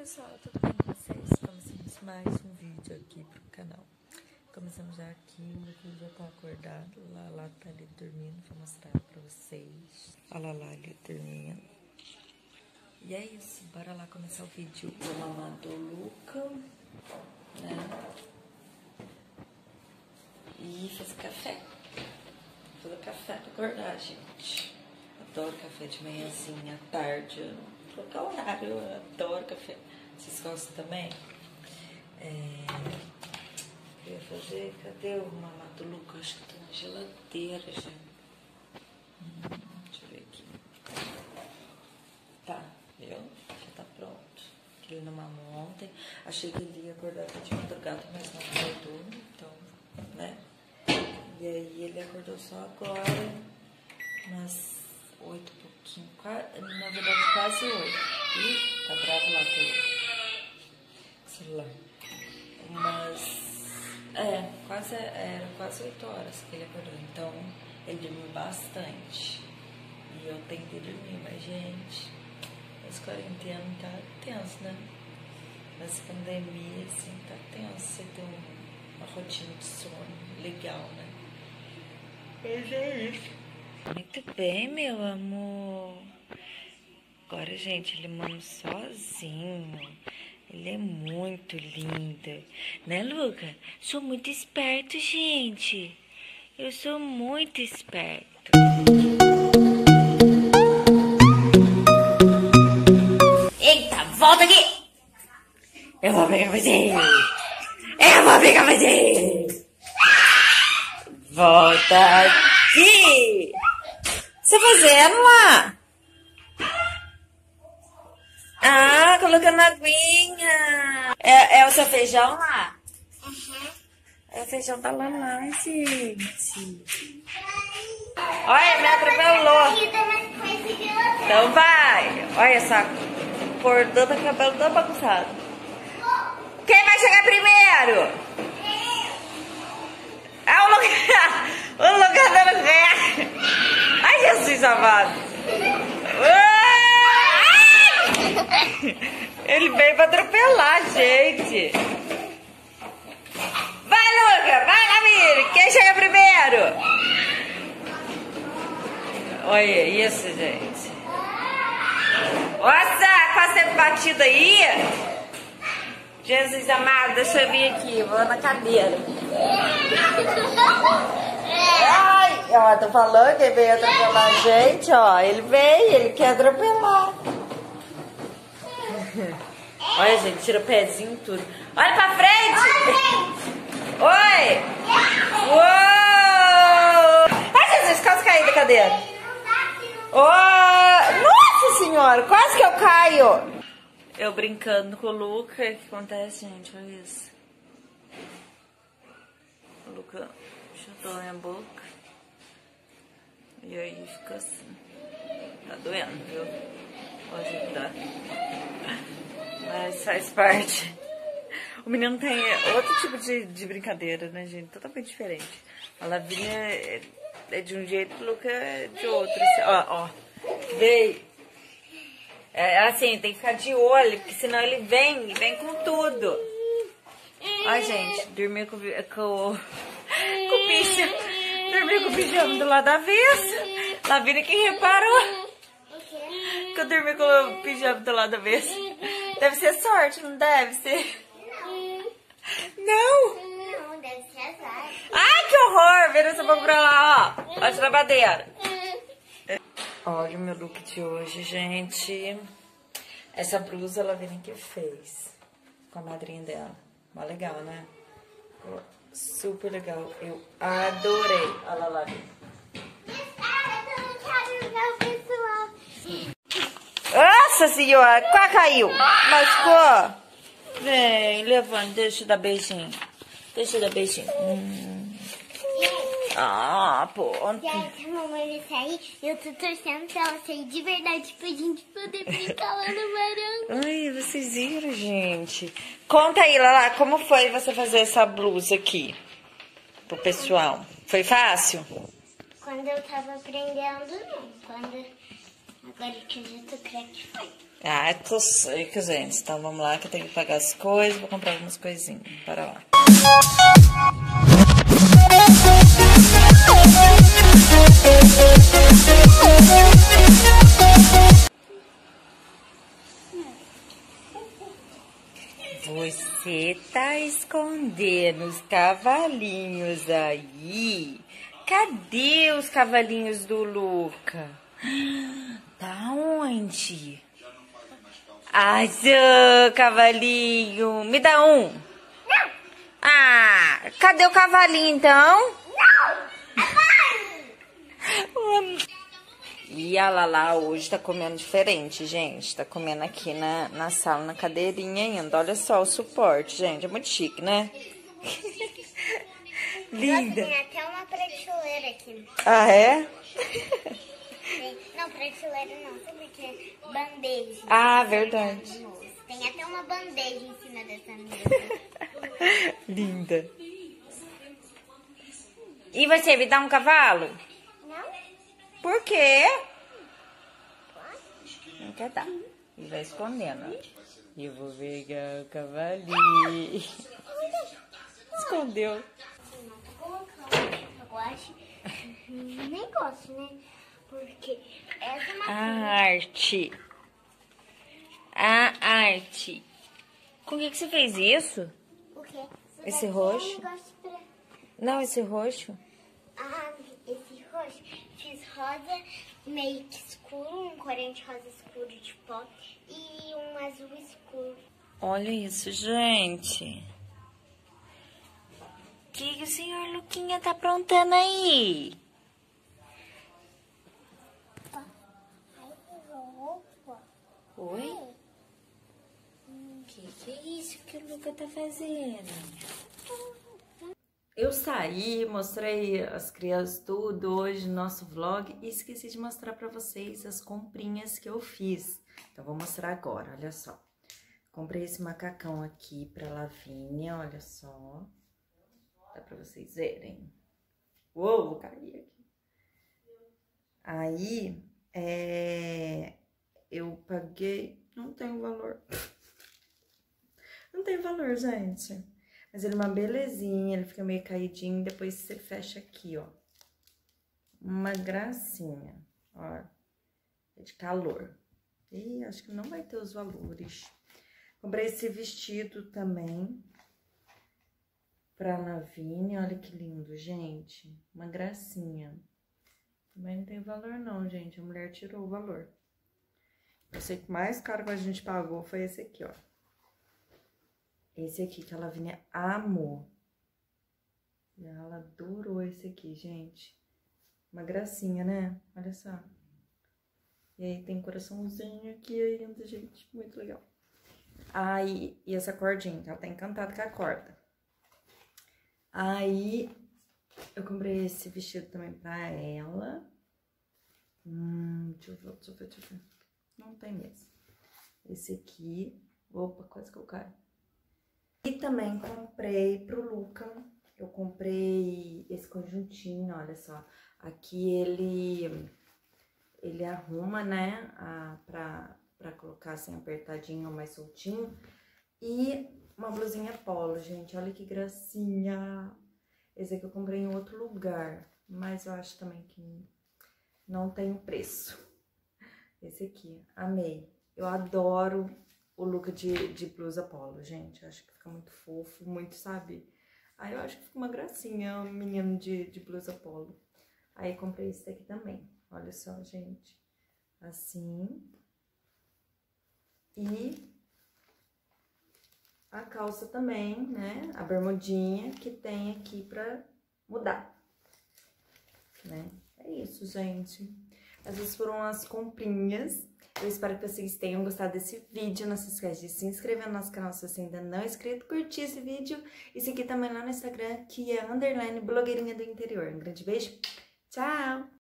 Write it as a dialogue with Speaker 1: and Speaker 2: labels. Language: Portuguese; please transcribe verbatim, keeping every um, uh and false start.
Speaker 1: pessoal, tudo bem com vocês? Começamos mais um vídeo aqui pro canal. Começamos já aqui, o Lucas já tá acordado, lá, lá tá ele dormindo, vou mostrar pra vocês. Olha lá ele dormindo. E é isso, bora lá começar o vídeo. Vou mamar do Luca, né? E fazer café. Fazer café pra acordar, gente. Adoro café de manhãzinha, à tarde. Eu não vou colocar horário, eu adoro café. Vocês gostam também? É... Eu ia fazer... Cadê o mamar do Luca? Acho que tá na geladeira, gente. Hum, deixa eu ver aqui. Tá, viu? Já tá pronto. Ele não mamou ontem. Achei que ele ia acordar de madrugada, mas não acordou. Então, né? E aí ele acordou só agora, umas oito e pouquinho. Quase, na verdade, quase oito. Ih, tá bravo lá com o celular. Mas, é, quase, era quase oito horas que ele acordou. Então, ele dormiu bastante. E eu tentei dormir, mas, gente, esse quarentena tá tenso, né? Essa pandemia, assim, tá tenso. Você ter uma rotina de sono legal, né? Mas é isso. Muito bem, meu amor. Agora, gente, ele mama sozinho. Ele é muito lindo. Né, Luca? Sou muito esperto, gente. Eu sou muito esperto. Eita, volta aqui! Eu vou pegar você! Eu vou pegar você! Volta aqui! O que você tá fazendo lá? Ah, colocando aguinha. É, é o seu feijão lá? Uhum. É, o feijão tá lá, lá, gente. Olha, me atropelou. Então vai. Olha essa cor do cabelo todo bagunçado. Quem vai chegar primeiro? É o lugar, o lugar do lugar. Ai, Jesus amado. Ele veio pra atropelar, gente. Vai, Luca, vai, Camille. Quem chega primeiro? Olha isso, gente. Nossa, quase teve batido aí. Jesus amado, deixa eu vir aqui, vou na cadeira. Ai, ó, tô falando que ele veio atropelar a gente, ó. Ele veio, ele quer atropelar. Olha, gente, tira o pezinho e tudo. Olha pra frente! Oi! Uou! Ai, Jesus, quase caí da cadeira. Oh! Nossa senhora, quase que eu caio. Eu brincando com o Luca, o que acontece, gente? Olha isso. O Luca chutou minha boca. E aí fica assim. Tá doendo, viu? Vou ajudar. Mas faz parte. O menino tem outro tipo de, de brincadeira, né, gente? Totalmente diferente. A Lavínia é, é de um jeito, o Luca é de outro. Ó, ó. Veio. É assim, tem que ficar de olho, porque senão ele vem e vem com tudo. Ó, gente, dormir com, com, com o bicho. Dormir com o pijama do lado da avesso. Lavínia que reparou. Que eu dormi com o pijama do lado da avesso. Deve ser sorte, não deve ser? Não. Não? Não, deve ser azar. Ai, que horror! Vira essa boca pra lá, ó. Olha a trabadeira. Olha o meu look de hoje, gente. Essa blusa ela Lavínia que fez com a madrinha dela. Mó legal, né? Super legal. Eu adorei. Olha lá, Lavínia. Nossa senhora, quase caiu. Machucou? Vem, levanta, deixa eu dar beijinho. Deixa eu dar beijinho. Hum. Ah, pô.
Speaker 2: Gente, a mamãe vai sair e eu tô torcendo pra ela sair de verdade pra gente poder brincar lá no varão.
Speaker 1: Ai, vocês viram, gente. Conta aí, Lala, como foi você fazer essa blusa aqui pro pessoal? Foi fácil?
Speaker 2: Quando eu tava aprendendo, não. Quando... Agora que eu já tô craque, foi.
Speaker 1: Ah, tô seca, gente. Então vamos lá que eu tenho que pagar as coisas. Vou comprar algumas coisinhas. Para lá. Você tá escondendo os cavalinhos aí? Cadê os cavalinhos do Luca? Tá onde? Ai, seu cavalinho. Me dá um. Não. Ah, cadê o cavalinho então? Não. E a Lala hoje tá comendo diferente, gente. Tá comendo aqui na, na sala, na cadeirinha ainda. Olha só o suporte, gente. É muito chique, né? Linda.
Speaker 2: Nossa, tem até uma prateleira aqui.
Speaker 1: Ah, é?
Speaker 2: Tem, não, prateleira não. Sabe o que é? Bandeja.
Speaker 1: Ah, verdade.
Speaker 2: Tem até uma bandeja em cima dessa mesa.
Speaker 1: Linda. E você, me dá um cavalo?
Speaker 2: Não?
Speaker 1: Por quê? Não quer dar. E vai escondendo, ó. E eu vou pegar o cavalinho. Escondeu.
Speaker 2: Eu acho. Nem gosto, né? Porque essa é uma
Speaker 1: A arte. A arte. Com o que, que você fez isso?
Speaker 2: O quê?
Speaker 1: Esse
Speaker 2: daqui
Speaker 1: roxo?
Speaker 2: é um negócio pra...
Speaker 1: Não, esse roxo.
Speaker 2: Ah, esse roxo. Fiz rosa meio que escuro, um corante rosa escuro de pó e um azul escuro.
Speaker 1: Olha isso, gente. O que, que o senhor Luquinha tá aprontando aí? Oi? O que, que é isso que o Luca tá fazendo? Eu saí, mostrei as crianças tudo hoje no nosso vlog e esqueci de mostrar pra vocês as comprinhas que eu fiz. Então, vou mostrar agora, olha só. Comprei esse macacão aqui pra Lavínia, olha só. Dá pra vocês verem. Uou, vou cair aqui. Aí, é... eu paguei... Não tem valor. Não tem valor, gente. Mas ele é uma belezinha, ele fica meio caidinho, depois você fecha aqui, ó. Uma gracinha, ó. É de calor. E acho que não vai ter os valores. Comprei esse vestido também pra Lavínia, olha que lindo, gente. Uma gracinha. Também não tem valor não, gente, a mulher tirou o valor. Eu sei que o mais caro que a gente pagou foi esse aqui, ó. Esse aqui que a Lavínia amou. E ela adorou esse aqui, gente. Uma gracinha, né? Olha só. E aí tem coraçãozinho aqui ainda, gente. Muito legal. Aí, e essa cordinha, que ela tá encantada com a corda. Aí, eu comprei esse vestido também pra ela. Hum, deixa eu ver, deixa eu ver, deixa eu ver. Não tem mesmo. Esse aqui. Opa, quase que eu caio. E também comprei pro Luca, eu comprei esse conjuntinho, olha só. Aqui ele, ele arruma, né, a, pra, pra colocar assim apertadinho ou mais soltinho. E uma blusinha polo, gente, olha que gracinha. Esse aqui eu comprei em outro lugar, mas eu acho também que não tem o preço. Esse aqui, amei. Eu adoro o look de, de blusa polo, gente. Eu acho que fica muito fofo, muito, sabe? Aí eu acho que fica uma gracinha, um menino de, de blusa polo. Aí comprei esse daqui também. Olha só, gente. Assim. E a calça também, né? A bermudinha que tem aqui pra mudar. Né? É isso, gente. Essas foram as comprinhas. Eu espero que vocês tenham gostado desse vídeo. Não se esqueça de se inscrever no nosso canal se você ainda não é inscrito, curtir esse vídeo e seguir também lá no Instagram, que é underline blogueirinha do interior. Um grande beijo, tchau!